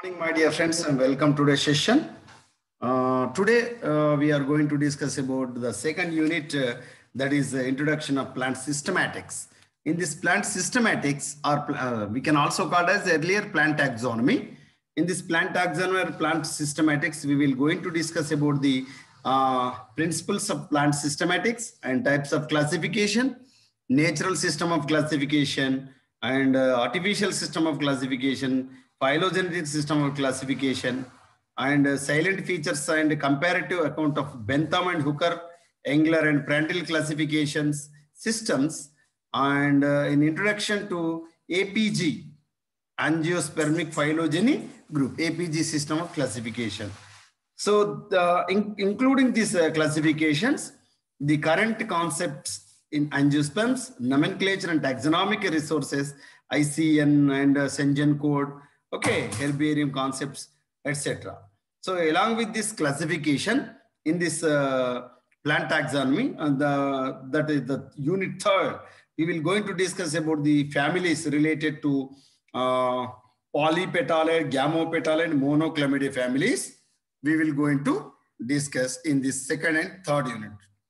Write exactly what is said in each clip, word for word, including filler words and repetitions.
Morning, my dear friends, and welcome to the session. Uh, today, uh, we are going to discuss about the second unit, uh, that is the introduction of plant systematics. In this plant systematics, or uh, we can also call it as earlier plant taxonomy. In this plant taxonomy or plant systematics, we will going to discuss about the uh, principles of plant systematics and types of classification, natural system of classification, and uh, artificial system of classification, phylogenetic system of classification, and uh, silent features and comparative account of Bentham and Hooker, Engler and Prandtl classifications, systems, and uh, in introduction to A P G, angiospermic phylogeny group, A P G system of classification. So the, in, including these uh, classifications, the current concepts in angiosperms, nomenclature and taxonomic resources, I C N and uh, Shenzhen code, okay, herbarium concepts, et cetera. So along with this classification in this uh, plant taxonomy, and the, that is the unit third, we will going to discuss about the families related to uh, polypetalid, gamopetalid, monoclamidia families. We will going to discuss in this second and third unit.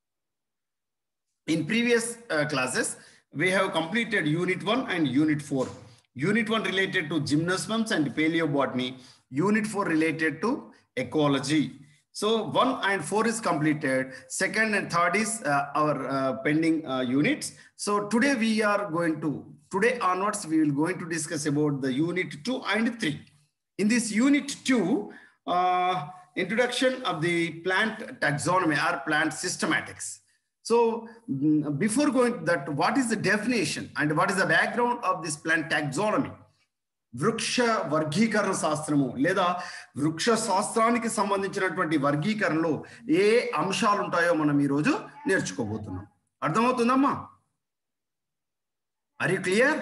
In previous uh, classes, we have completed unit one and unit four. Unit one related to gymnosperms and paleobotany. Unit four related to ecology. So one and four is completed. Second and third is uh, our uh, pending uh, units. So today we are going to, today onwards, we will going to discuss about the unit two and three. In this unit two, uh, introduction of the plant taxonomy or plant systematics. So before going to that, what is the definition and what is the background of this plant taxonomy? వృక్ష వర్గీకరణ శాస్త్రము లేదా వృక్ష శాస్త్రానికి సంబంధించినటువంటి వర్గీకరణలో ఏ అంశాలు ఉంటాయో మనం ఈ రోజు నేర్చుకోబోతున్నాం. అర్థమవుతుందమ్మా? Are you clear?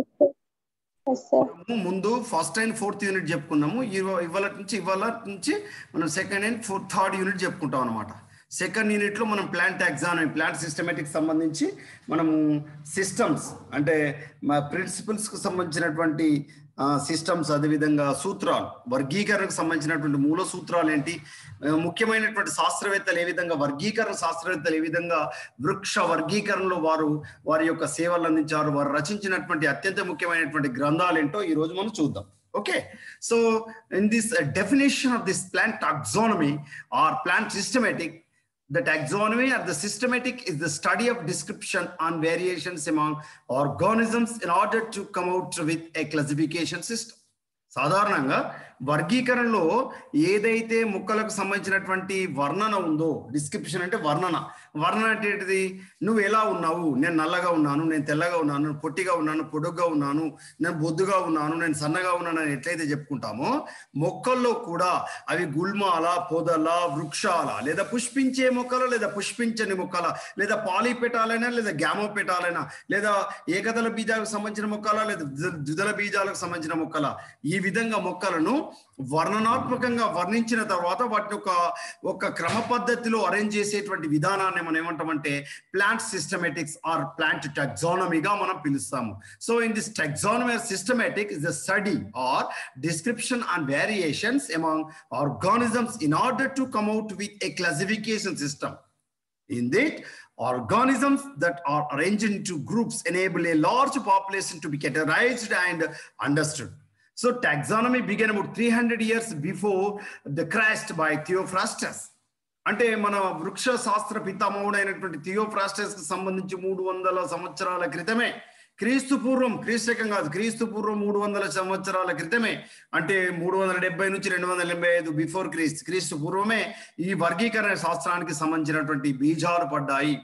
ముందు ఫస్ట్ అండ్ ఫోర్త్ యూనిట్ చెప్పుకున్నాము. ఇవాళ నుంచి ఇవాళ నుంచి మనం second and fourth third unit చెప్పుకుంటాం అనమాట. సెకండ్ యూనిట్ లో మనం ప్లాంట్ టాక్సానమీ, ప్లాంట్ సిస్టమేటిక్స్ సంబంధించి మనము సిస్టమ్స్ అంటే మా ప్రిన్సిపల్స్ కు సంబంధించినటువంటి సిస్టమ్స్, అదేవిధంగా సూత్రాలు, వర్గీకరణకు సంబంధించినటువంటి మూల సూత్రాలు ఏంటి, ముఖ్యమైనటువంటి శాస్త్రవేత్తలు ఏ విధంగా, వర్గీకరణ శాస్త్రవేత్తలు ఏ విధంగా వృక్ష వర్గీకరణలో వారు వారి యొక్క సేవలు అందించారు, వారు రచించినటువంటి అత్యంత ముఖ్యమైనటువంటి గ్రంథాలు ఏంటో ఈ రోజు మనం చూద్దాం. Okay, so in this uh, definition of this plant taxonomy or plant systematic, the taxonomy or the systematic is the study of description on variations among organisms in order to come out with a classification system. సాధారణంగా వర్గీకరణలో ఏదైతే మొక్కలకు సంబంధించినటువంటి వర్ణన ఉందో, description అంటే వర్ణన, వర్ణన అంటే నువ్వు ఎలా ఉన్నావు, నేను నల్లగా ఉన్నాను, నేను తెల్లగా ఉన్నాను, పొట్టిగా ఉన్నాను, పొడుగ్గా ఉన్నాను, నేను బొద్దుగా ఉన్నాను, నేను సన్నగా ఉన్నాను అని ఎట్లయితే చెప్పుకుంటామో, మొక్కల్లో కూడా అవి గుల్మాల, పొదల, వృక్షాల, లేదా పుష్పించే మొక్కల, లేదా పుష్పించని మొక్కల, లేదా పాలిపెటాలైనా, లేదా గ్యామోపెటాలైనా, లేదా ఏకదళ బీజాలకు సంబంధించిన మొక్కల, లేదా ద్విదళ బీజాలకు సంబంధించిన మొక్కల, ఈ విధంగా మొక్కలను వర్ణనాత్మకంగా వర్ణించిన తర్వాత వాటిని ఒక ఒక క్రమ పద్ధతిలో అరేంజ్ చేసేటువంటి విధానాన్ని మనం ఏమంటామంటే ప్లాంట్ సిస్టమేటిక్స్ ఆర్ ప్లాంట్ టాక్సానమీగా మనం పిలుస్తాము. So in this taxonomy systematic is the study or description and variations among organisms in order to come out with a classification system. In that, organisms that are arranged into groups enable a large population to be categorized and understood. So taxonomy began about three hundred years before the Christ by Theophrastus. అంటే మన వృక్ష శాస్త్ర పితామహుడు అయినటువంటి Theophrastus కి సంబంధించి మూడు వందల సంవత్సరాల క్రితమే, క్రీస్తు పూర్వం, క్రీస్తకం కాదు, క్రీస్తు పూర్వం మూడు వందల సంవత్సరాల క్రితమే, అంటే మూడు వందల డెబ్బై నుంచి రెండు వందల ఎనభై ఐదు బిఫోర్ క్రీస్తు, క్రీస్తు పూర్వమే ఈ వర్గీకరణ శాస్త్రానికి సంబంధించినటువంటి బీజాలు పడ్డాయి.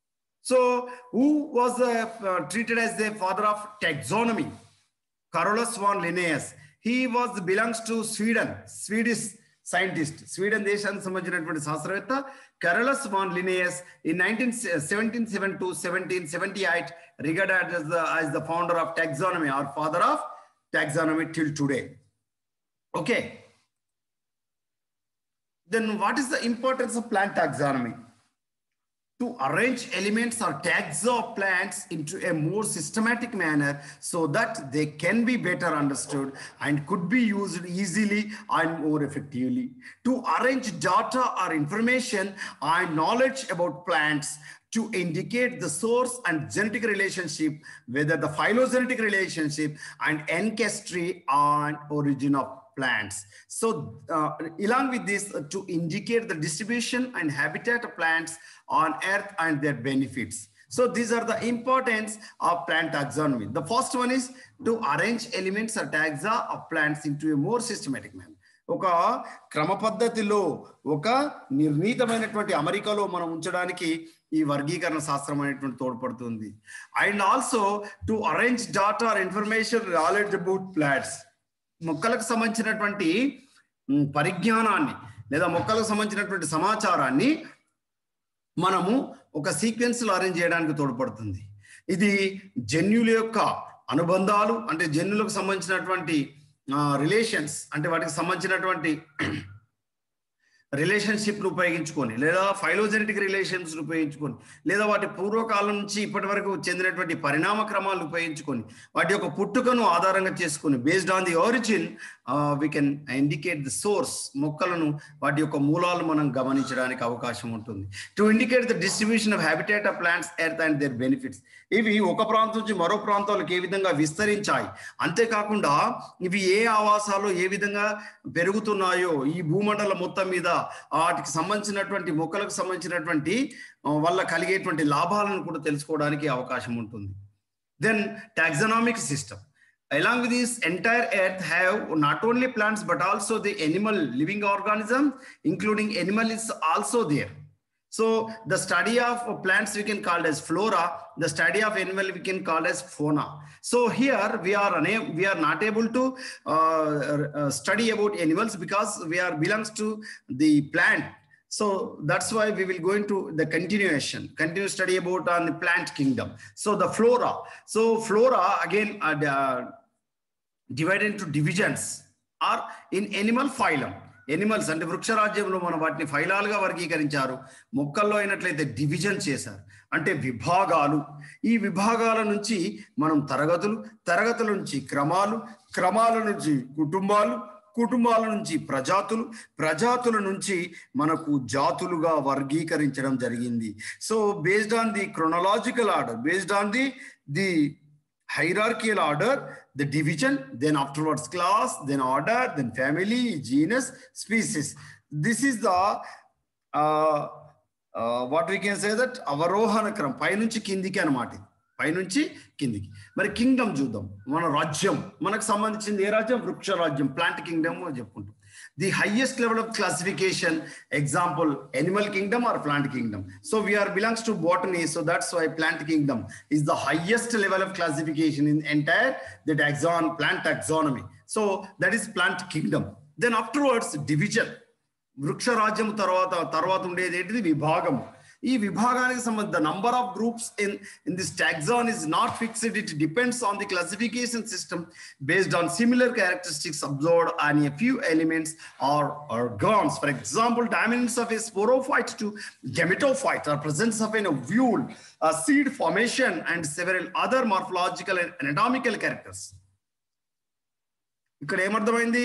So who was treated as the father of taxonomy? Carolus von Linnaeus. He was belongs to Sweden, Swedish scientist. Sweden దేశానికి సంబంధించినటువంటి శాస్త్రవేత్త Carolus von Linnaeus in seventeen seventy to seventeen seventy-eight regarded as the as the founder of taxonomy or father of taxonomy till today. Okay. Then what is the importance of plant taxonomy? to arrange elements or tags of plants into a more systematic manner so that they can be better understood and could be used easily and more effectively. To arrange data or information and knowledge about plants to indicate the source and genetic relationship, whether the phylogenetic relationship and ancestry and origin of plants. So uh, along with this, uh, to indicate the distribution and habitat of plants on earth and their benefits. So these are the importance of plant taxonomy. The first one is to arrange elements or taxa of plants into a more systematic manner. ఒక క్రమ పద్ధతిలో ఒక నిర్ణీతమైనటువంటి అమరికలో మనం ఉంచడానికి ఈ వర్గీకరణ శాస్త్రం అనేటువంటి తోడ్పడుతుంది. And also to arrange data or information knowledge about plants, మొక్కలకు సంబంధించినటువంటి పరిజ్ఞానాన్ని లేదా మొక్కలకు సంబంధించినటువంటి సమాచారాన్ని మనము ఒక సీక్వెన్స్ లో అరేంజ్ చేయడానికి తోడ్పడుతుంది. ఇది జన్యుల యొక్క అనుబంధాలు, అంటే జన్యులకు సంబంధించినటువంటి రిలేషన్స్, అంటే వాటికి సంబంధించినటువంటి రిలేషన్షిప్ను ఉపయోగించుకొని, లేదా ఫైలోజెనెటిక్ రిలేషన్స్ ఉపయోగించుకొని, లేదా వాటి పూర్వకాలం నుంచి ఇప్పటి వరకు చెందినటువంటి పరిణామ క్రమాలను ఉపయోగించుకొని, వాటి యొక్క పుట్టుకను ఆధారంగా చేసుకొని, based on the origin we can indicate the source, మొక్కలను వాటి యొక్క మూలాలు మనం గమనించడానికి అవకాశం ఉంటుంది. To indicate the distribution of habitat of plants earth and their benefits, ఇవి ఒక ప్రాంతం నుంచి మరో ప్రాంతాలకు ఏ విధంగా విస్తరించాయి, అంతేకాకుండా ఇవి ఏ ఆవాసాలు ఏ విధంగా పెరుగుతున్నాయో ఈ భూమండలం మొత్తం మీద వాటికి సంబంధించినటువంటి మొక్కలకు సంబంధించినటువంటి వల్ల కలిగేటువంటి లాభాలను కూడా తెలుసుకోవడానికి అవకాశం ఉంటుంది. Then taxonomic system. Along with this, entire earth have not only plants but also the animal living organism, including animal is also there. So the study of plants we can call as flora, the study of animal we can call as fauna. So here we are unable, we are not able to uh, uh, study about animals because we are belongs to the plant. So that's why we will go into the continuation, continue study about on the plant kingdom. So the flora. So flora again are uh, divided into divisions or in animal phylum. Animals అంటే వృక్షరాజ్యంలో మనం వాటిని ఫైలాలుగా వర్గీకరించారు. మొక్కల్లో అయినట్లయితే division చేశారు, అంటే విభాగాలు. ఈ విభాగాల నుంచి మనం తరగతులు, తరగతుల నుంచి క్రమాలు, క్రమాల నుంచి కుటుంబాలు, కుటుంబాల నుంచి ప్రజాతులు, ప్రజాతుల నుంచి మనకు జాతులుగా వర్గీకరించడం జరిగింది. So based on the chronological order, based on the the hierarchical order, the division, then afterwards class, then order, then family, genus, species. This is the uh, uh, what we can say that avarohana kram, పైనుంచి కిందికి అన్నమాట. పైనుంచి కిందికి. మరి Kingdom చూద్దాం. మన రాజ్యం, మనకు సంబంధించింది ఏ రాజ్యం? వృక్ష రాజ్యం, ప్లాంట్ కింగ్డమ్ చెప్పుకుంటాం. The highest level of classification, example, animal kingdom or plant kingdom. So we are belongs to botany, so that's why plant kingdom is the highest level of classification in entire the taxon, plant taxonomy. So that is plant kingdom. Then afterwards division. వృక్ష రాజ్యం తర్వాత తర్వాత ఉండేది ఏంటిది? విభాగం. ఈ విభాగానికి సంబంధించిన the number of groups in in this taxon is not fixed. It depends on the classification system based on similar characteristics observed on a few elements or organs. For example, dominance of a sporophyte to gametophyte, or presence of an ovule, a seed formation, and several other morphological and anatomical characters. ఇక్కడ ఏమర్థమైంది?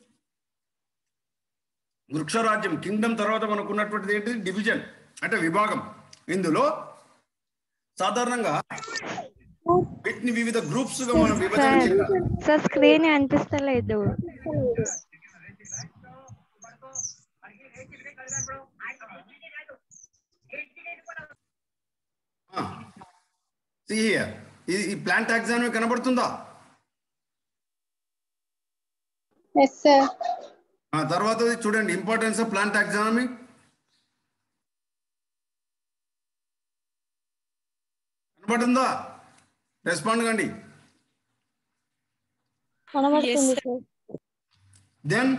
వృక్షరాజ్యం Kingdom తర్వాత మనకు ఉన్నటువంటిది ఏంటి? Division, అంటే విభాగం. ఇందులో సాధారణంగా వీటిని వివిధ గ్రూప్స్ గా మనం విభజన చేయాలి. సార్ స్క్రీన్ అనిపిస్తలేదు. See here, ఈ ప్లాంట్ టాక్సానమీ కనబడుతుందా? yes sir. ఆ తర్వాత చూడండి ఇంపార్టెన్స్ ఆఫ్ ప్లాంట్ టాక్సానమీ. కనబడుతుందా? రెస్పాండ్ కండి. దెన్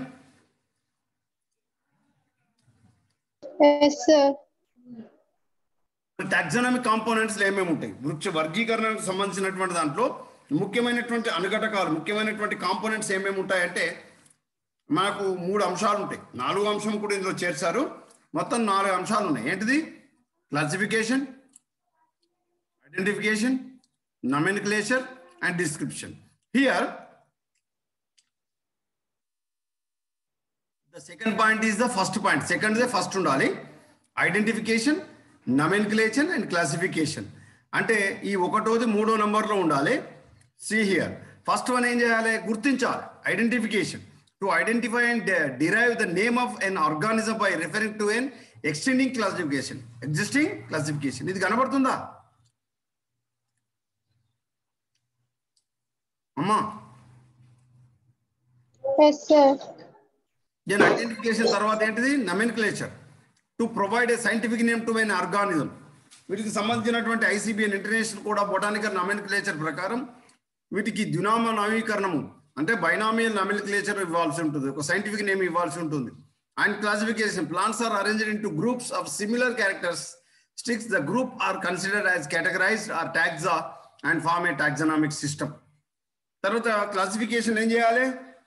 టాక్సానమీ కాంపోనెంట్స్ ఏమేమి ఉంటాయి? వృక్ష వర్గీకరణకు సంబంధించినటువంటి దాంట్లో ముఖ్యమైనటువంటి అనుఘటకాలు, ముఖ్యమైనటువంటి కాంపోనెంట్స్ ఏమేమి ఉంటాయంటే మనకు మూడు అంశాలు ఉంటాయి. నాలుగు అంశం కూడా ఇందులో చేర్చారు. మొత్తం నాలుగు అంశాలు ఉన్నాయి. ఏంటిది? Classification, identification, nomenclature and description. Here the second point is the first point. Second is the first undali. Identification, nomenclature and classification. అంటే ఈ ఒకటోది మూడో నంబర్లో ఉండాలి. See here. First one ఏం చేయాలి? గుర్తించాలి. Identification. To identify and de derive the name of an organism by referring to an extending classification. Existing classification. ఇది కనబడుతుందా అమ్మా? Yes, sir. Then identification తర్వాత ఏంటిది? nomenclature. To provide a scientific name to an organism. వీటికి సంబంధించినటువంటి ICBN international code of botanical nomenclature ప్రకారం వీటికి ద్వినామ నవీకరణము అంటే బైనామియల్ nomenclature ఇవ్వాల్సి ఉంటుంది. ఒక సైంటిఫిక్ నేమ్ ఇవ్వాల్సి ఉంటుంది. And classification. Plants are arranged into groups of similar characteristics. The group are considered as categorized or taxa and form a taxonomic system. తర్వాత classification ఏం చేయాలి?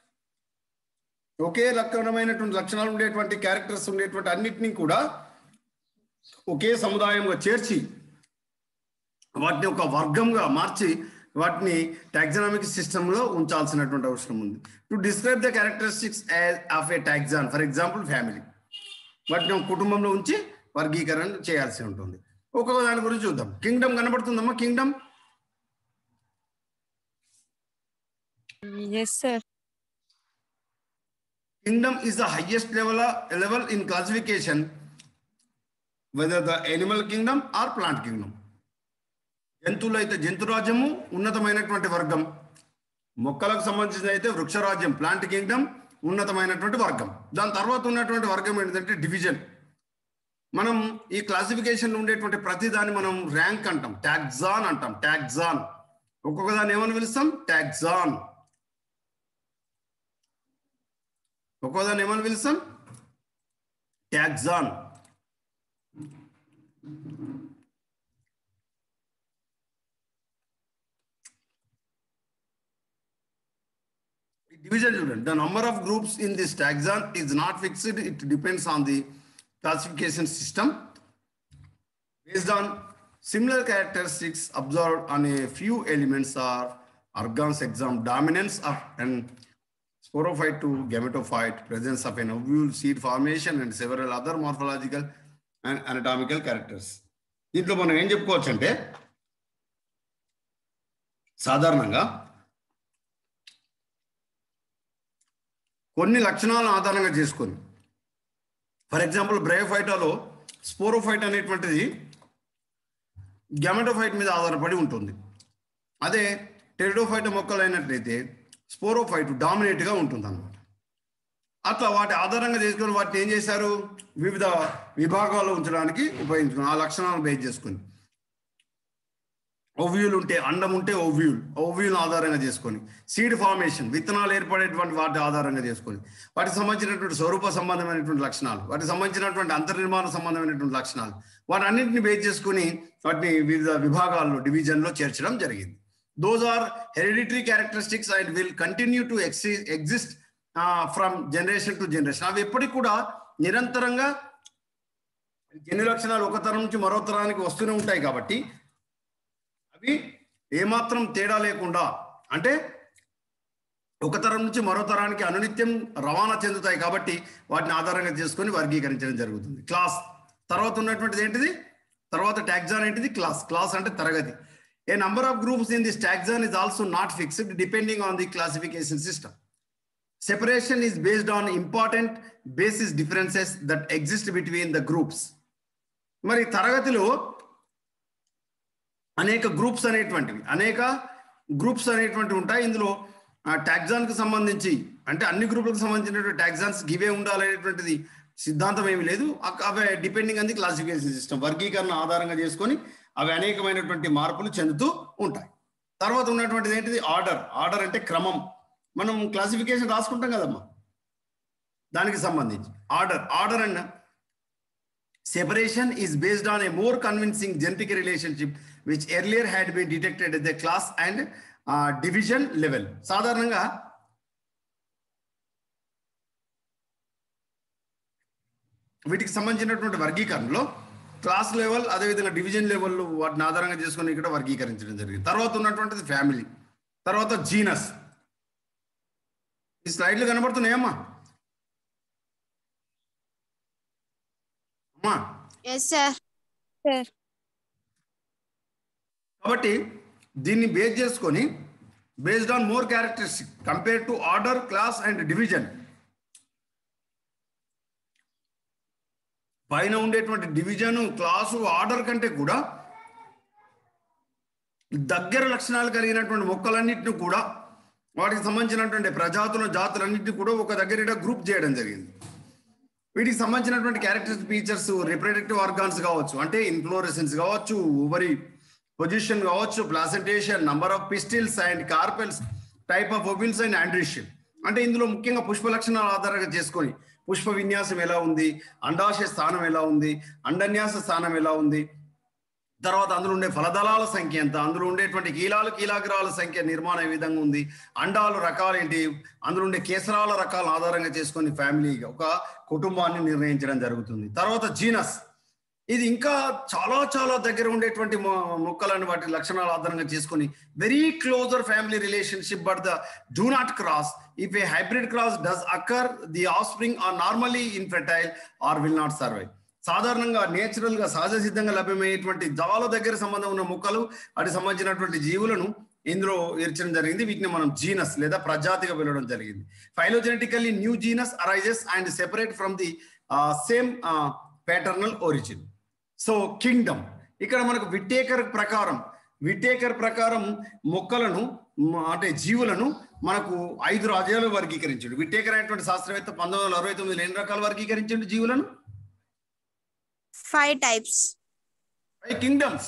ఒకే రకమైనటువంటి లక్షణాలు ఉండేటువంటి క్యారెక్టర్స్ ఉండేటువంటి అన్నిటినీ కూడా ఒకే సముదాయంగా చేర్చి వాటిని ఒక వర్గంగా మార్చి వాటిని టాక్సానామిక్ సిస్టంలో ఉంచాల్సినటువంటి అవసరం ఉంది. To describe the characteristics of a taxon, for example family, వాటిని కుటుంబంలో ఉంచి వర్గీకరణ చేయాల్సి ఉంటుంది. ఒక్కొక్క దాని గురించి చూద్దాం. కింగ్డమ్ కనబడుతుందమ్మా? Kingdom. Yes, sir. Kingdom is the highest level level in classification, whether the animal kingdom or plant kingdom. జంతువులు అయితే జంతురాజ్యము ఉన్నతమైనటువంటి వర్గం, మొక్కలకు సంబంధించిన అయితే వృక్షరాజ్యం ప్లాంట్ కింగ్డమ్ ఉన్నతమైనటువంటి వర్గం. దాని తర్వాత ఉన్నటువంటి వర్గం ఏంటంటే డివిజన్. మనం ఈ క్లాసిఫికేషన్ ఉండేటువంటి ప్రతి దాన్ని మనం ర్యాంక్ అంటాం, టాక్సాన్ అంటాం. టాక్సాన్ ఒక్కొక్క దాన్ని ఏమని పిలుస్తాం? టాక్సాన్. ఒక్కోదాన్ని ఏమని పిలుస్తాం? టాక్సాన్. డివిజన్ చూడండి. The number of groups in this taxon is not fixed. It depends on the classification system based on similar characteristics observed on a few elements are organs, exam dominance of an sporophyte to gametophyte, presence of an ovule, seed formation and several other morphological and anatomical characters. దీంట్లో మనం ఏం చెప్పుకోవచ్చు అంటే సాధారణంగా కొన్ని లక్షణాలను ఆధారంగా చేసుకొని, ఫర్ ఎగ్జాంపుల్ బ్రయోఫైటాలో స్పోరోఫైట్ అనేటువంటిది గ్యామెటోఫైట్ మీద ఆధారపడి ఉంటుంది. అదే టెరిడోఫైట్ మొక్కలు అయినట్లయితే స్పోరోఫైట్ డామినేట్గా ఉంటుంది అన్నమాట. అట్లా వాటి ఆధారంగా చేసుకొని వాటిని ఏం చేశారు? వివిధ విభాగాల్లో ఉంచడానికి ఉపయోగించుకుని ఆ లక్షణాలను బేస్ చేసుకొని, ఓవ్యూల్ ఉంటే అండం ఉంటే ఓవ్యూల్ ఓవ్యూల్ ఆధారంగా చేసుకొని, సీడ్ ఫార్మేషన్ విత్తనాలు ఏర్పడేటువంటి వాటి ఆధారంగా చేసుకొని, వాటికి సంబంధించినటువంటి స్వరూప సంబంధమైనటువంటి లక్షణాలు, వాటికి సంబంధించినటువంటి అంతర్నిర్మాణ సంబంధమైనటువంటి లక్షణాలు, వాటి అన్నింటిని బేస్ చేసుకుని వాటిని వివిధ విభాగాల్లో డివిజన్లో చేర్చడం జరిగింది. Those are hereditary characteristics and will continue to ex exist from generation to generation. అవి ఎప్పటికి కూడా నిరంతరంగా జన్యు లక్షణాలు ఒక తరం నుంచి మరో తరానికి వస్తూనే ఉంటాయి కాబట్టి అవి ఏమాత్రం తేడా లేకుండా, అంటే ఒక తరం నుంచి మరో తరానికి అనునిత్యం రవాణా చెందుతాయి కాబట్టి వాటిని ఆధారంగా చేసుకొని వర్గీకరించడం జరుగుతుంది. క్లాస్ తర్వాత ఉన్నటువంటిది ఏంటిది? తర్వాత టాక్సాన్ ఏంటిది? క్లాస్. క్లాస్ అంటే తరగతి. A number of groups in this taxon is also not fixed depending on the classification system. Separation is based on important basis differences that exist between the groups. మరి తరగతిలో అనేక groups అనేటువంటివి అనేక groups అనేటువంటివి ఉంటాయి. ఇందులో టాక్సాన్కి సంబంధించి అంటే అన్ని గ్రూపులకు సంబంధించినటువంటి టాక్సాన్స్ గివే ఉండాలనేటువంటిది సిద్ధాంతం ఏమి లేదు. అవి depending on the classification system, వర్గీకరణ ఆధారంగా చేసుకొని అవి అనేకమైనటువంటి మార్పులు చెందుతూ ఉంటాయి. తర్వాత ఉన్నటువంటిది ఏంటిది? ఆర్డర్. ఆర్డర్ అంటే క్రమం. మనం క్లాసిఫికేషన్ రాసుకుంటాం కదమ్మా, దానికి సంబంధించి order. Order and separation is based on a more convincing genetic relationship which earlier had been detected at the class and uh, division level. సాధారణంగా వీటికి సంబంధించినటువంటి వర్గీకరణలో క్లాస్ లెవెల్ అదేవిధంగా డివిజన్ లెవెల్ వాటిని ఆధారంగా చేసుకొని ఇక్కడ వర్గీకరించడం జరిగింది. తర్వాత ఉన్నటువంటిది ఫ్యామిలీ, తర్వాత జీనస్. ఈ స్లైడ్లు కనబడుతున్నాయమ్మా? అమ్మా ఎస్ సార్. సార్ కాబట్టి దీన్ని బేస్ చేసుకొని based on more characteristic compare to order, class and division, పైన ఉండేటువంటి డివిజన్, క్లాసు, ఆర్డర్ కంటే కూడా దగ్గర లక్షణాలు కలిగినటువంటి మొక్కలన్నింటినీ కూడా వాటికి సంబంధించినటువంటి ప్రజాతుల జాతులన్నింటినీ కూడా ఒక దగ్గర గ్రూప్ చేయడం జరిగింది. వీటికి సంబంధించినటువంటి క్యారెక్టరిస్టిక్ ఫీచర్స్ రిప్రొడక్టివ్ ఆర్గాన్స్ కావచ్చు, అంటే ఇన్ఫ్లోరెసెన్స్ కావచ్చు, ఓవరీ పొజిషన్ కావచ్చు, placentation, number of pistils and carpels, type of ovules and ఆండ్రిషన్. అంటే ఇందులో ముఖ్యంగా పుష్ప లక్షణాలు ఆధారంగా చేసుకొని పుష్ప విన్యాసం ఎలా ఉంది, అండాశయ స్థానం ఎలా ఉంది, అండన్యాస స్థానం ఎలా ఉంది, తర్వాత అందులో ఉండే ఫలదళాల సంఖ్య ఎంత, అందులో ఉండేటువంటి కీలాలు కీలాగ్రాల సంఖ్య నిర్మాణం ఏ విధంగా ఉంది, అండాలు రకాలు ఏంటి, అందులో ఉండే కేసరాల రకాల ఆధారంగా చేసుకొని ఫ్యామిలీగా ఒక కుటుంబాన్ని నిర్ణయించడం జరుగుతుంది. తర్వాత జీనస్, ఇది ఇంకా చాలా చాలా దగ్గర ఉండేటువంటి మొక్కలని వాటి లక్షణాల ఆధారంగా చేసుకొని very closer family relationship, but the do not cross. If a hybrid cross does occur, the offspring are normally infertile or will not survive. సాధారణంగా నేచురల్ గా సహజ సిద్ధంగా లభ్యమయ్యేటువంటి చాలా దగ్గర సంబంధం ఉన్న మొక్కలు, వాటికి సంబంధించినటువంటి జీవులను ఇందులో ఇర్చడం జరిగింది. వీటిని మనం జీనస్ లేదా ప్రజాతిగా పిలవడం జరిగింది. Phylogenetically new genus arises and separate from the same paternal origin. So kingdom, ఇక్కడ మనకు విట్టేకర్ ప్రకారం విట్టేకర్ ప్రకారం మొక్కలను అంటే జీవులను మనకు ఐదు రాజ్యాలు వర్గీకరించాడు. విట్టేకర్ అనేటువంటి శాస్త్రవేత్త పంతొమ్మిది వందల అరవై తొమ్మిది ఎన్ని రకాలు వర్గీకరించండి జీవులను? Five types, five kingdoms.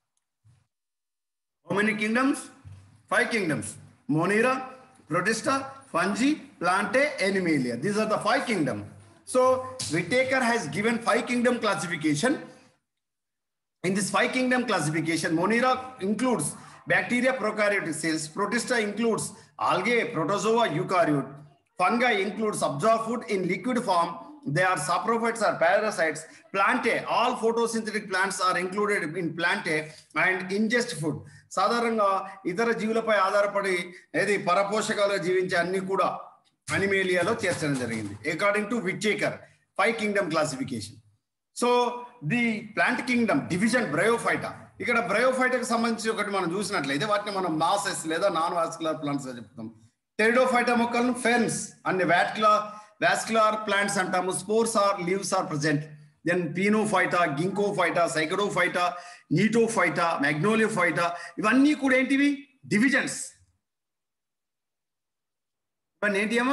How many kingdoms? Five kingdoms. Monera, Protista, fungi, Plantae, Animalia. These are the five kingdom. So Whittaker has given five kingdom classification. In this five kingdom classification, Monera includes bacteria, prokaryotic cells. Protista includes algae, protozoa, eukaryote. Fungi includes absorb food in liquid form. They are saprophytes or parasites. Plantae, all photosynthetic plants are included in plantae and ingest food. సాధారణంగా ఇతర జీవులపై ఆధారపడి ఏది పరపోషకాలు జీవించే అన్ని కూడా అనిమేలియాలో చేర్చడం జరిగింది. According to Whittaker five kingdom classification. So the plant kingdom division Bryophyta. ఇక్కడ బ్రయోఫైటాకి సంబంధించి ఒకటి మనం చూసినట్లయితే వాటిని మనం మాసెస్ లేదా నాన్ వాస్కులర్ ప్లాంట్స్ గా చెప్తాం. టెరిడోఫైటా మొక్కలను ferns and vascular vascular plants అంటాము. Spores are leaves are present. Then Pinophyta, Ginkgophyta, Cycadophyta, Gnetophyta, Magnoliophyta, ఇవన్నీ కూడా ఏంటివి? డివిజన్స్. ఇవన్నీ ఏంటి అమ్మా?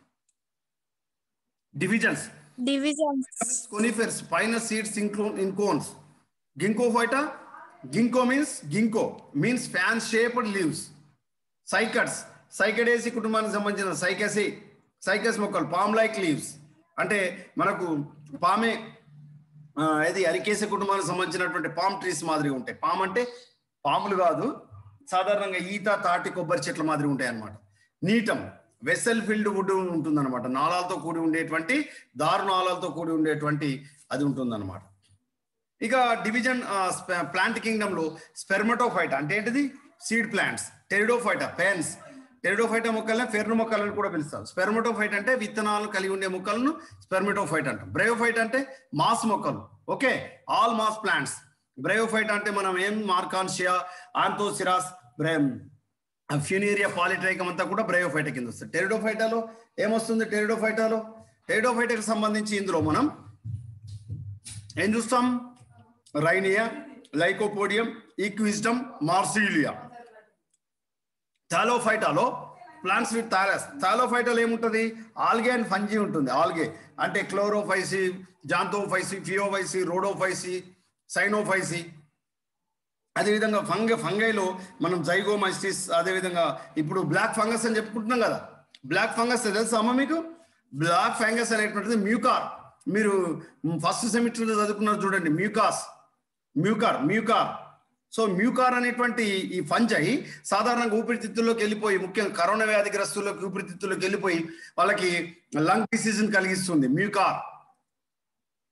Divisions. Divisions. Conifers, pinus seeds include in cones. Ginkgophyta, ginkgo means ginkgo means fan shaped leaves. Cycads, Cycadaceae కుటుంబానికి సంబంధించిన సైకసే సైకస్ మొక్కలు, పామ్ లైక్ లీవ్స్. అంటే మనకు పామే ఇది అరికేసే కుటుంబానికి సంబంధించినటువంటి పామ్ ట్రీస్ మాదిరిగా ఉంటాయి. పామ్ అంటే పాములు కాదు, సాధారణంగా ఈత, తాటి, కొబ్బరి చెట్ల మాదిరి ఉంటాయి అన్నమాట. నీటం, వెసల్ ఫిల్డ్ వుడ్ ఉంటుంది అనమాట. నాళాలతో కూడి ఉండేటువంటి దారు నాళాలతో కూడి ఉండేటువంటి అది ఉంటుంది అనమాట. ఇక డివిజన్ ప్లాంట్ కింగ్డమ్ లో స్పెర్మటోఫైటా అంటే ఏంటిది? Seed plants. Pteridophyta ferns. Pteridophyta మొక్కలను ఫెర్న్ మొక్కలను కూడా పిలుస్తారు. స్పెర్మటోఫైట్ అంటే విత్తనాలు కలిగి ఉండే మొక్కలను స్పెర్మటోఫైట్ అంటాం. బ్రయోఫైట్ అంటే మాస్ మొక్కలు. Okay, all moss plants. Bryophyte అంటే మనం ఏం మార్కాన్షియా, ఆంథోసిరాస్, ఫ్యూనేరియా, పాలిట్రైకం అంతా కూడా బ్రయోఫైటా కింద వస్తుంది. టెరిడోఫైటాలో ఏమొస్తుంది? టెరిడోఫైటాలో టెరిడోఫైటాకి సంబంధించి ఇందులో మనం ఏం చూస్తాం? Rhynia, Lycopodium, Equisetum, Marsilea. థాలోఫైటాలో ప్లాంట్స్ విత్ థాలస్. థాలోఫైటాలో ఏముంటుంది? ఆల్గే అండ్ ఫంజీ ఉంటుంది. ఆల్గే అంటే Chlorophyceae, Xanthophyceae, Phaeophyceae, Rhodophyceae, Cyanophyceae. అదేవిధంగా ఫంగ ఫంగైలో మనం జైగోమైస్టిస్, అదేవిధంగా ఇప్పుడు బ్లాక్ ఫంగస్ అని చెప్పుకుంటున్నాం కదా. బ్లాక్ ఫంగస్ తెలుసా అమ్మ మీకు? బ్లాక్ ఫంగస్ అనేటువంటిది మ్యూకార్. మీరు ఫస్ట్ సెమిస్టర్లో చదువుకున్నారు చూడండి, మ్యూకాస్, మ్యూకార్, మ్యూకార్. సో మ్యూకార్ అనేటువంటి ఈ ఫంజై సాధారణంగా ఊపిరితిత్తుల్లోకి వెళ్ళిపోయి, ముఖ్యంగా కరోనా వ్యాధిగ్రస్తుల్లోకి ఊపిరితిత్తుల్లోకి వెళ్ళిపోయి వాళ్ళకి లంగ్ డిసీజ్ని కలిగిస్తుంది మ్యూకార్.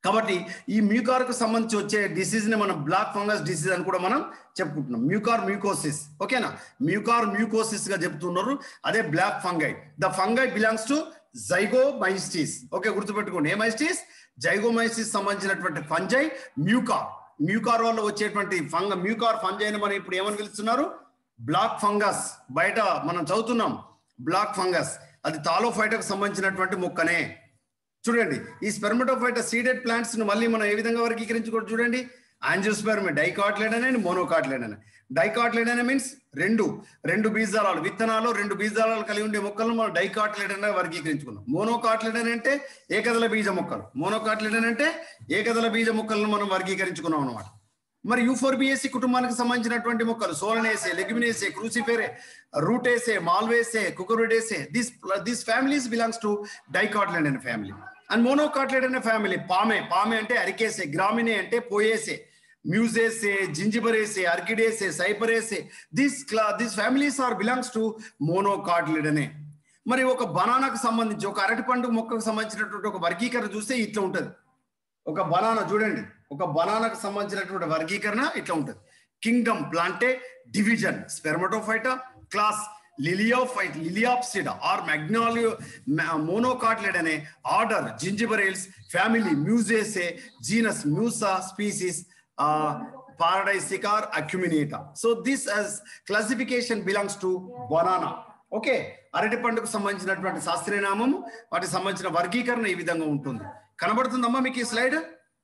కాబట్టి ఈ మ్యూకార్కు సంబంధించి వచ్చే డిసీజ్ ని మనం బ్లాక్ ఫంగస్ డిసీజ్ అని కూడా మనం చెప్పుకుంటున్నాం. మ్యూకార్ మ్యూకోసిస్, ఓకేనా, మ్యూకార్ మ్యూకోసిస్ గా చెప్తున్నారు. అదే black fungi. The fungi belongs to Zygomycetes. Okay, గుర్తుపెట్టుకోండి. ఏ మైస్టిస్? జైగోమైస్టిస్ సంబంధించినటువంటి ఫంజై మ్యూకార్. మ్యూకార్ వల్ల వచ్చేటువంటి ఫంగ మ్యూకార్ ఫంజైని మనం ఇప్పుడు ఏమని పిలుస్తున్నారు? Black fungus. బయట మనం చదువుతున్నాం బ్లాక్ ఫంగస్, అది థాలోఫైటాకు సంబంధించినటువంటి మొక్కనే. చూడండి, ఈ స్పెర్మటోఫైటా సీడెడ్ ప్లాంట్స్ ను మళ్ళీ మనం ఏ విధంగా వర్గీకరించుకోవచ్చు చూడండి. Angiosperm, dicotyledon and monocotyledon. Dicotyledon means రెండు రెండు బీజాలు, విత్తనాలు రెండు బీజాలు కలిగి ఉండే మొక్కలను మనం డైకాట్లెడన్ వర్గీకరించుకున్నాం. మోనోకాట్లెడన్ అంటే ఏకదళ బీజ మొక్కలు. మోనోకాట్లెడన్ అంటే ఏకదళ బీజ మొక్కలను మనం వర్గీకరించుకున్నాం అన్నమాట. మరి యూఫోర్బియేసి కుటుంబానికి సంబంధించినటువంటి మొక్కలు Solanaceae, Leguminosae, Cruciferae, Rutaceae, Malvaceae, Cucurbitaceae. This this families belongs to dicotyledon family. And monocotyledon family Palmae. Palmae అంటే అరికేసే, గ్రామినే అంటే Poaceae, Musaceae, Zingiberaceae, Orchidaceae, Cyperaceae. This క్లా this families are belongs to Monocotyledonae. మరి ఒక బనానాకు సంబంధించి, ఒక అరటి పండు మొక్కకు సంబంధించినటువంటి ఒక వర్గీకరణ చూస్తే ఇట్లా ఉంటుంది. ఒక బనానా చూడండి, ఒక బనానాకు సంబంధించినటువంటి వర్గీకరణ ఇట్లా ఉంటుంది. Kingdom Plantae, division Spermatophyta, class Liliophyte Liliopsida or Magnolio Monocotyledonae, order Zingiberales, family Musaceae, genus Musa, species paradisiaca acuminata. So this as classification belongs to banana. Okay, అరటి పండుకు సంబంధించినటువంటి శాస్త్రీయ నామము, వాటికి సంబంధించిన వర్గీకరణ ఈ విధంగా ఉంటుంది. కనబడుతుందమ్మా మీకు ఈ slide?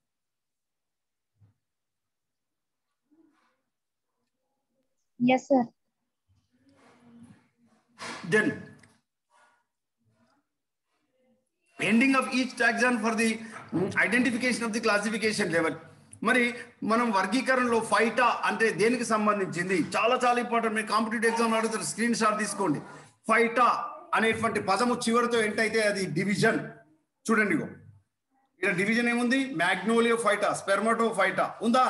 Yes, sir. Then ending of each taxon for the mm, identification of the classification level. మరి మనం వర్గీకరణలో ఫైటా అంటే దేనికి సంబంధించింది? చాలా చాలా ఇంపార్టెంట్. మీరు కాంపిటేటివ్ ఎగ్జామ్ అడుగుతారు, స్క్రీన్ షాట్ తీసుకోండి. ఫైటా అనేటువంటి పదము చివరితో ఏంటైతే అది డివిజన్. చూడండి, ఇక్కడ డివిజన్ ఏముంది? మ్యాగ్నోలియో ఫైటా, స్పెర్మటో ఫైటా ఉందా?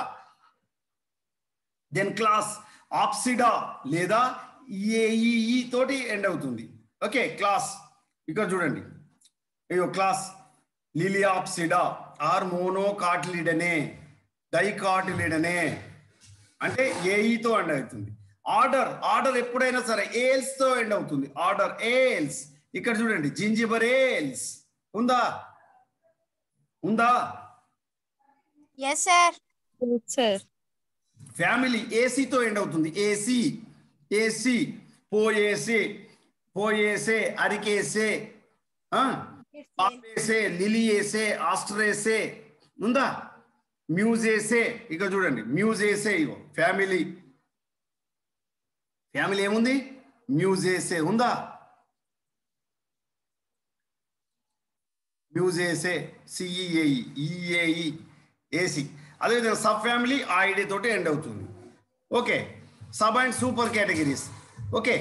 దెన్ క్లాస్ ఆప్సిడా లేదా ఏఈఈ తోటి ఎండ్ అవుతుంది. ఓకే, క్లాస్ ఇక్కడ చూడండి, అయ్యో క్లాస్ లిలియాప్సిడా ఆర్ మోనోకాట్లిడనే, డైకాటిలిడనే అంటే ఏఈతో ఎండ్ అవుతుంది. ఆర్డర్ ఆర్డర్ ఎప్పుడైనా సరే ఏల్స్ తో ఎండ్ అవుతుంది. Order ales. ఇక్కడ చూడండి, జింజిబరేల్స్ ఉందా? ఉందా? yes sir. Yes, sir. Family ఏసీతో ఎండ్ అవుతుంది. Aceae aceae Poaceae, Poaceae, Arecaceae, పాపేసే, లిలియేసే, ఆస్ట్రేసే ఉందా? మ్యూజేసే. ఇక్కడ చూడండి, మ్యూజేసే. ఇగో ఫ్యామిలీ ఫ్యామిలీ ఏముంది? మ్యూజేసే ఉందా? Musaceae, C E A E, E A E, aceae. అదేవిధంగా సబ్ ఫ్యామిలీ ఐడి తోటి ఎండ్ అవుతుంది. Okay, sub and super categories. Okay,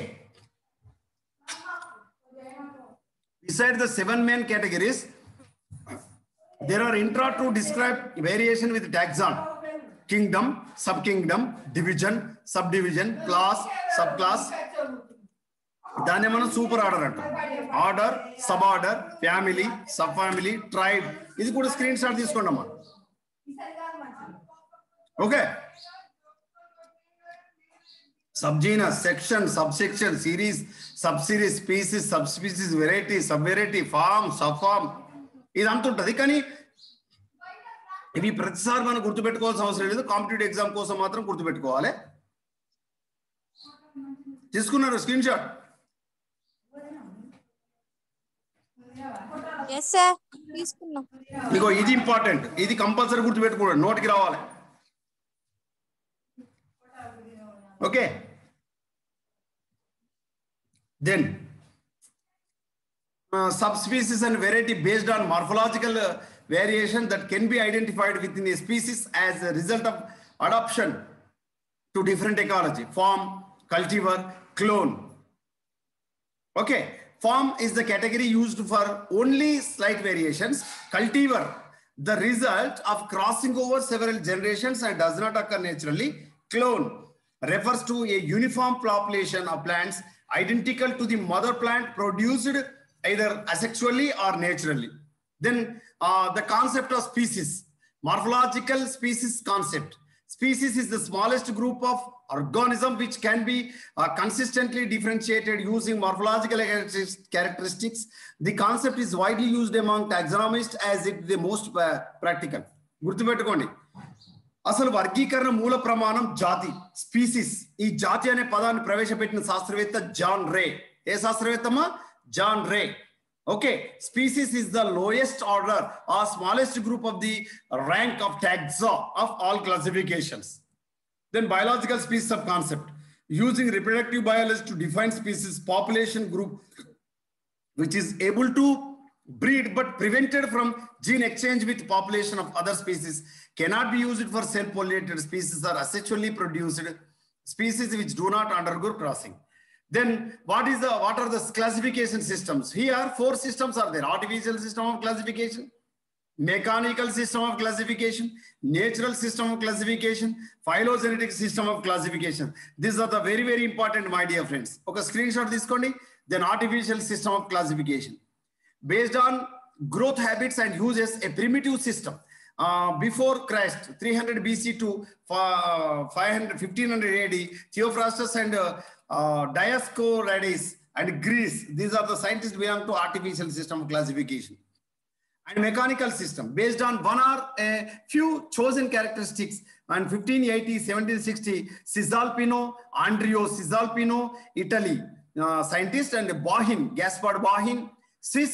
beside the seven main categories, there are intra to describe variation with taxon: kingdom, subkingdom, division, subdivision, class, subclass. దాన్ని మనం super order అంటాం. Order, sub order, family, sub family, tribe. ఇది కూడా screen shot తీసుకోండి అమ్మా. Okay, subgenus, section, subsection, series, sub series, species, sub species, variety, sub variety, form, sub form, ఇది అంతుంటది. కానీ ఇవి ప్రతిసారి మనం గుర్తుపెట్టుకోవాల్సిన అవసరం లేదు. కాంపిటేటివ్ ఎగ్జామ్ కోసం మాత్రం గుర్తుపెట్టుకోవాలి. తీసుకున్నారు స్క్రీన్ షాట్? yes sir. తీసుకున్నాం. ఇగో ఇది ఇంపార్టెంట్, ఇది కంపల్సరీ గుర్తుపెట్టుకోండి, నోటికి రావాలి. Okay, then uh, subspecies and variety based on morphological uh, variation that can be identified within a species as a result of adoption to different ecology. Form, cultivar, clone. Okay, form is the category used for only slight variations. Cultivar, the result of crossing over several generations and does not occur naturally. Clone refers to a uniform population of plants identical to the mother plant produced either asexually or naturally. Then uh, the concept of species, morphological species concept. Species is the smallest group of organism which can be uh, consistently differentiated using morphological characteristics. The concept is widely used among taxonomists as it is the most uh, practical. గుర్తుపెట్టుకోండి, అసలు వర్గీకరణ మూల ప్రమాణం జాతి, species. ఈ జాతి అనే పదాన్ని ప్రవేశపెట్టిన శాస్త్రవేత్త జాన్ రే. ఏ శాస్త్రవేత్తమా? John Ray. Okay, species is the lowest order or smallest group of the rank of taxa of all classifications. Then biological species of concept, using reproductive biology to define species, population group which is able to breed but prevented from gene exchange with population of other species, cannot be used for self-pollinated species or asexually produced species which do not undergo crossing. Then what is the what are the classification systems? Here four systems are there: artificial system of classification, mechanical system of classification, natural system of classification, phylogenetic system of classification. These are the very very important, my dear friends. Okay, screenshot this kondi. Then artificial system of classification, based on growth habits and uses a primitive system. Uh, before Christ, three hundred B C to uh, five hundred, fifteen hundred A D, Theophrastus and uh, uh, Dioscorides and Greece. These are the scientists belong to artificial system of classification. And mechanical system, based on one or a few chosen characteristics. And fifteen eighty, seventeen sixty, Cisalpino, Andrea Cisalpino, Italy, uh, scientist, and Bohin, Gaspard Bohin, Swiss,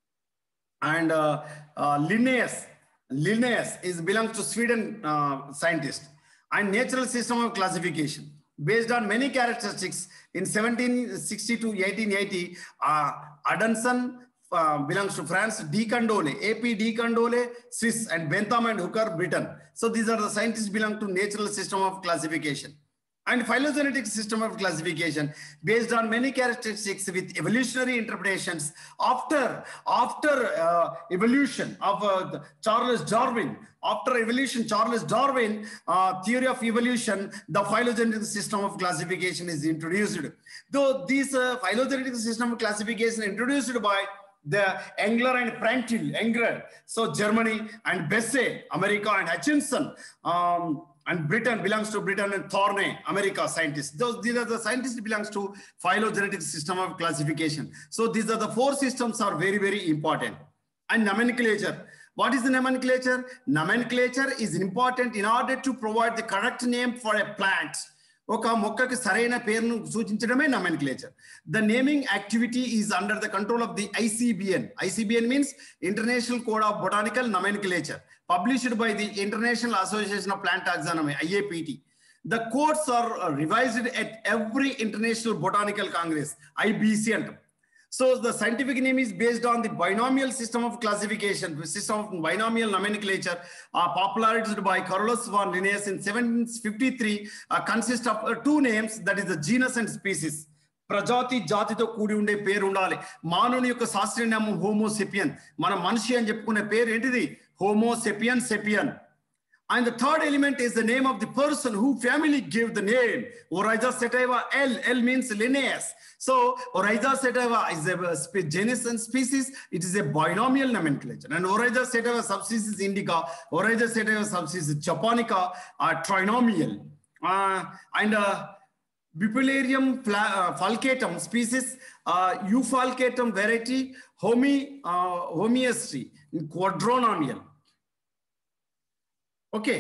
and uh, uh, Linnaeus. Linnaeus is belongs to Sweden uh, scientist. And natural system of classification, based on many characteristics. In seventeen sixty to eighteen eighty, uh, Adamson uh, belongs to France, De Candolle, A P De Candolle, Swiss, and Bentham and Hooker, Britain. So these are the scientists belong to natural system of classification. And phylogenetic system of classification, based on many characteristics with evolutionary interpretations after after uh, evolution of uh, Charles Darwin. After evolution, Charles Darwin uh, theory of evolution, the phylogenetic system of classification is introduced. Though this uh, phylogenetic system of classification introduced by the Engler and Prantl, Engler, so Germany, and Besse, America, and Hutchinson, um, and Britain belongs to Britain, and Thorne, America scientists. Those these are the scientists belongs to phylogenetic system of classification. So these are the four systems are very very important. And nomenclature. What is the nomenclature? Nomenclature is important in order to provide the correct name for a plant. ఒక మొక్కకి సరైన పేరును సూచించడమే nomenclature. The naming activity is under the control of the I C B N. I C B N means International Code of Botanical Nomenclature, published by the International Association of Plant Taxonomy, I A P T. The codes are revised at every International Botanical Congress, I B C. So the scientific name is based on the binomial system of classification, system of binomial nomenclature, uh, popularized by Carolus von Linnaeus in seventeen fifty-three, uh, consists of uh, two names, that is the genus and species. ప్రజాతి జాతితో కూడి ఉండే పేరు ఉండాలి. మానవుని యొక్క శాస్త్రీయ నామం homo sapien. మన మనిషి అని చెప్పుకునే పేరు ఏంటిది? Homo sapien sapien. And the third element is the name of the person who family gave the name. Oryza sativa, L. L means Linnaeus. So Oryza sativa is a genus and species. It is a binomial nomenclature. And Oryza sativa subspecies indica, Oryza sativa subspecies japonica are trinomial. Uh, and uh, Bipularium uh, falcatum species, uh, Eufalcatum variety, Homi, uh, Homiastri, quadronomial. Okay.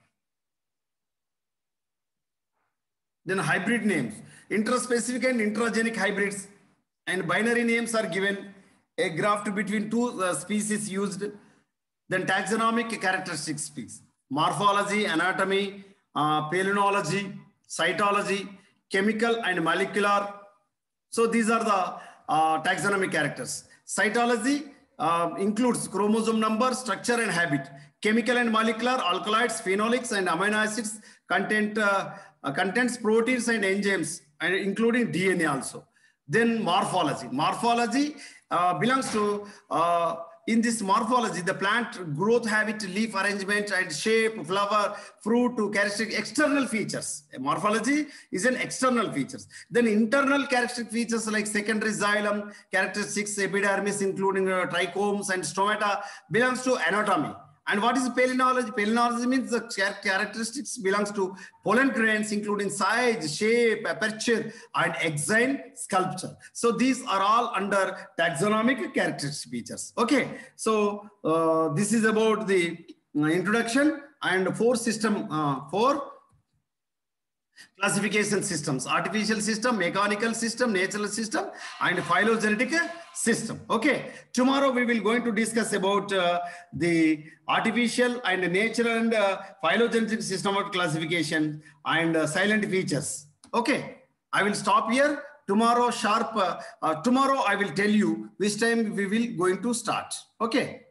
Then hybrid names, interspecific and intragenic hybrids, and binary names are given. A graft between two uh, species used. Then taxonomic characteristics speaks. Morphology, anatomy, uh, palynology, cytology, chemical and molecular. So these are the uh, taxonomic characters. Cytology uh, includes chromosome number, structure, and habit. Chemical and molecular, alkaloids, phenolics, and amino acids, content, uh, uh, contains proteins and enzymes, and including D N A also. Then morphology. Morphology uh, belongs to uh, in this morphology, the plant growth habit, leaf arrangement and shape, flower, fruit, to characteristic external features. Morphology is an external features. Then internal characteristic features like secondary xylem, characteristics, epidermis, including uh, trichomes and stomata, belongs to anatomy. And what is palynology? Palynology means the characteristics belongs to pollen grains, including size, shape, aperture, and exine sculpture. So these are all under taxonomic characteristic features. Okay, so uh, this is about the uh, introduction and four system, uh, four classification systems: artificial system, mechanical system, natural system, and phylogenetic system. Okay, tomorrow we will going to discuss about uh, the artificial and natural and uh, phylogenetic system of classification and uh, silent features. Okay, I will stop here. Tomorrow sharp, uh, uh, tomorrow I will tell you which time we will going to start. Okay.